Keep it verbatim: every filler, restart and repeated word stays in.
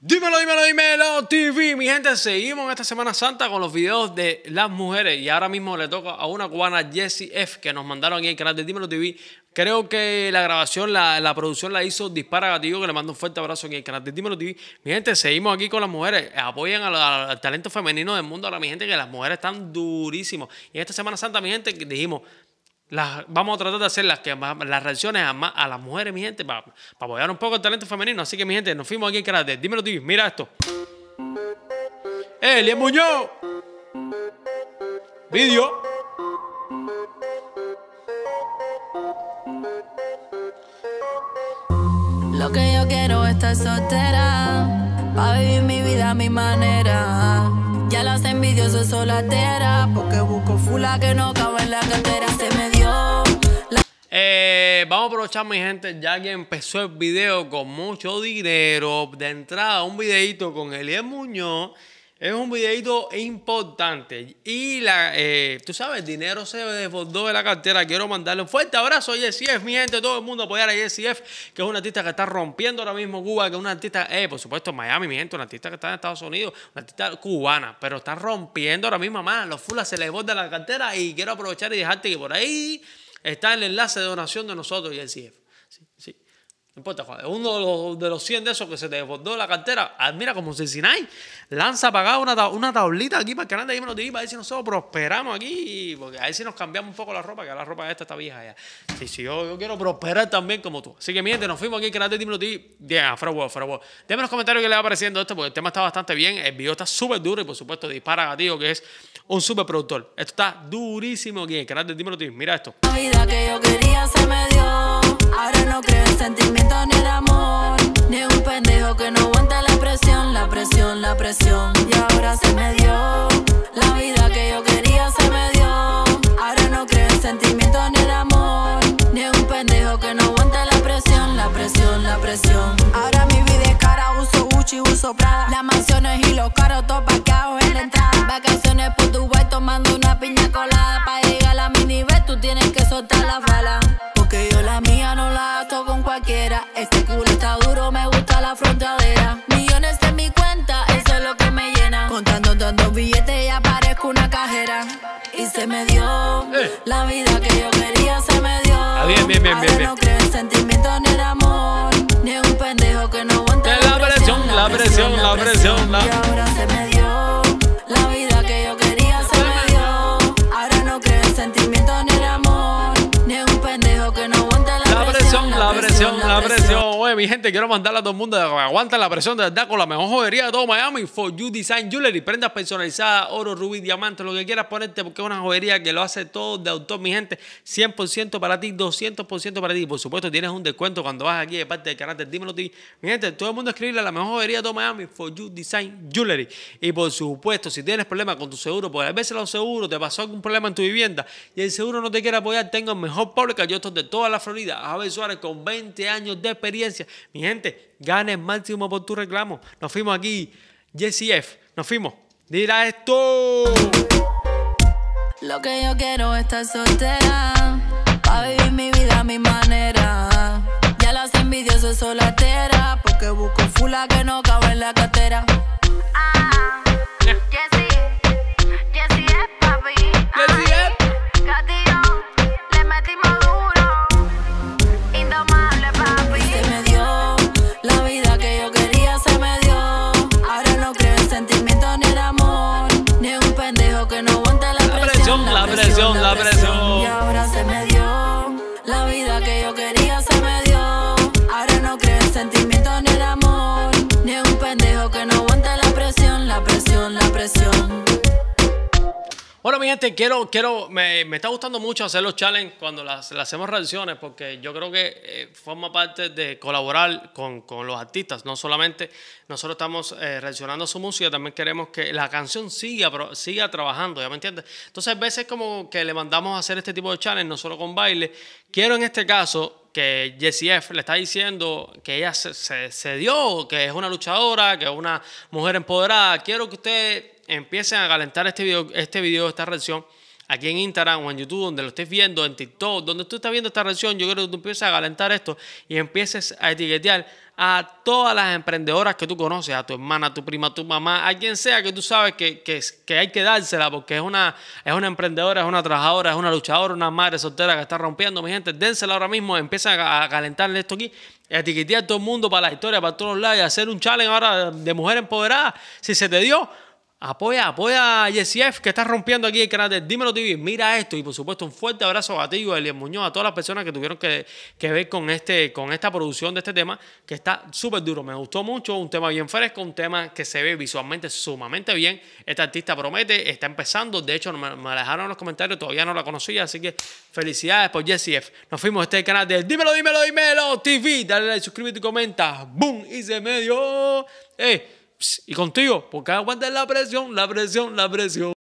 Dímelo, dímelo, dímelo, T V. Mi gente, seguimos en esta Semana Santa con los videos de las mujeres. Y ahora mismo le toca a una cubana, Jessie F, que nos mandaron aquí en el canal de Dímelo T V. Creo que la grabación, la, la producción la hizo Dispara Gatillo, que le mando un fuerte abrazo aquí en el canal de Dímelo T V. Mi gente, seguimos aquí con las mujeres. Apoyen al, al talento femenino del mundo. Ahora, mi gente, que las mujeres están durísimos. Y en esta Semana Santa, mi gente, dijimos... Las, vamos a tratar de hacer las, que, las reacciones a, a las mujeres, mi gente, para, para apoyar un poco el talento femenino. Así que, mi gente, nos fuimos aquí en canal de Dímelo T V. Mira esto. ¡Eh, Eliel Muñoz! Vídeo. Lo que yo quiero es estar soltera, pa' vivir mi vida a mi manera. Ya las envidiosas son solteras, porque busco fula que no cabe en la cartera. Se me dio la... Eh, vamos a aprovechar, mi gente, ya que empezó el video con mucho dinero. De entrada, un videito con Eliel Muñoz. Es un videito importante. Y la, eh, tú sabes, el dinero se desbordó de la cartera. Quiero mandarle un fuerte abrazo a Jessie F, mi gente, todo el mundo apoyar a Jessie F, que es una artista que está rompiendo ahora mismo Cuba, que es una artista, eh, por supuesto, en Miami, mi gente, una artista que está en Estados Unidos, una artista cubana, pero está rompiendo ahora mismo más. Los fulas se le desborda la cartera y quiero aprovechar y dejarte que por ahí está el enlace de donación de nosotros, Jessie F. Sí, sí. No importa, uno de los, de los cien de esos que se te desbordó la cartera, mira, como Cincinnati, lanza para acá una, una tablita aquí para el canal de Dímelo T V, para ver si nosotros prosperamos aquí, porque a ver si nos cambiamos un poco la ropa, que la ropa esta está vieja ya. Sí, sí, yo, yo quiero prosperar también como tú. Así que, mi gente, nos fuimos aquí al canal de Dímelo T V. Bien, fuera huevo, fuera huevo. Déjenme en los comentarios qué les va pareciendo esto, porque el tema está bastante bien, el video está súper duro y, por supuesto, Dispara Gatillo, que es un súper productor. Esto está durísimo aquí en el canal de Dímelo T V. Mira esto. La vida que yo quería se me dio. Ahora no creo en sentimientos ni el amor, ni un pendejo que no aguanta la presión, la presión, la presión. Y ahora se me dio. La vida que yo quería se me dio. Ahora no creo en sentimientos ni el amor, ni un pendejo que no aguanta la presión, la presión, la presión. Ahora mi vida es cara, uso Gucci, uso Prada. Las mansiones y los carros todos parqueados en la entrada. Vacaciones por Dubai tomando una piña colada. Para llegar a mi nivel tú tienes que soltar la bala, porque yo la mía no la gasto con cualquiera. Este culo está duro, me gusta la frontadera. Millones en mi cuenta, eso es lo que me llena. Contando tantos billetes ya parezco una cajera. Y se me dio, eh. La vida que yo quería se me dio. Ah, bien, bien, bien, bien, bien. No creo en sentimientos ni el amor, ni un pendejo que no aguanta la, la presión, la presión, la presión, la... Y ahora se me dio, la vida que yo quería se me dio. Ahora no creo en sentimientos ni el amor, ni un pendejo que no aguanta la, la presión, la presión, la la presión. Oye, mi gente, quiero mandarle a todo el mundo que aguanta la presión de verdad con la mejor joyería de todo Miami, For You Design Jewelry. Prendas personalizadas, oro, rubí, diamante, lo que quieras ponerte, porque es una joyería que lo hace todo de autor, mi gente. cien por ciento para ti, doscientos por ciento para ti. Por supuesto, tienes un descuento cuando vas aquí de parte del canal de Dímelo T V. Mi gente, todo el mundo escribirle a la mejor joyería de todo Miami, For You Design Jewelry. Y por supuesto, si tienes problemas con tu seguro, porque a veces los seguros te pasó algún problema en tu vivienda y el seguro no te quiere apoyar, tengo el mejor public adjuster de toda la Florida, Javier Suárez, con veinte años de experiencia. Mi gente, gane el máximo por tu reclamo. Nos fuimos aquí, Jessie F. Nos fuimos. Dirá esto. Lo que yo quiero es estar soltera, pa' vivir mi vida a mi manera. Ya las envidiosas son solteras, porque busco fula que no cabe en la cartera. Ah, Jessie, Jessie es papi. Jessie F. Gatillo, le metimos duro. Indomable, papi. Se me dio, la vida que yo quería se me dio. Ahora no creo en sentimientos ni el amor, ni un pendejo que no aguanta la, la presión, la presión, la presión. Y ahora se me dio, la vida que yo quería se me dio. Ahora no creo en sentimientos ni el amor, ni un pendejo que no aguanta la presión, la presión, la presión. Bueno, mi gente, quiero, quiero, me, me está gustando mucho hacer los challenges cuando las, las hacemos reacciones, porque yo creo que eh, forma parte de colaborar con, con los artistas. No solamente nosotros estamos eh, reaccionando a su música, también queremos que la canción siga, siga trabajando, ¿ya me entiendes? Entonces, a veces como que le mandamos a hacer este tipo de challenges, no solo con baile. Quiero en este caso que Jessie F le está diciendo que ella se, se, se dio, que es una luchadora, que es una mujer empoderada. Quiero que ustedes empiecen a calentar este video, este video, esta reacción, aquí en Instagram o en YouTube, donde lo estés viendo, en TikTok, donde tú estás viendo esta reacción, yo creo que tú empieces a calentar esto y empieces a etiquetear a todas las emprendedoras que tú conoces, a tu hermana, a tu prima, a tu mamá, a quien sea que tú sabes que, que, que hay que dársela porque es una, es una emprendedora, es una trabajadora, es una luchadora, una madre soltera que está rompiendo. Mi gente, dénsela ahora mismo, empiezan a, a calentarle esto aquí, a etiquetear a todo el mundo para la historia, para todos lados, y hacer un challenge ahora de mujer empoderada. Si se te dio, apoya, apoya a Jessie F, que está rompiendo aquí el canal de Dímelo T V. Mira esto y por supuesto un fuerte abrazo a ti, a Eliel Muñoz, a todas las personas que tuvieron que, que ver con, este, con esta producción de este tema, que está súper duro. Me gustó mucho, un tema bien fresco, un tema que se ve visualmente sumamente bien. Esta artista promete, está empezando. De hecho, me, me la dejaron en los comentarios, todavía no la conocía, así que felicidades por Jessie F. Nos fuimos, este es el canal de Dímelo, Dímelo, Dímelo T V. Dale like, suscríbete y comenta. ¡Boom! Y se me dio. ¡Eh! Y contigo, porque aguanten la presión, la presión, la presión.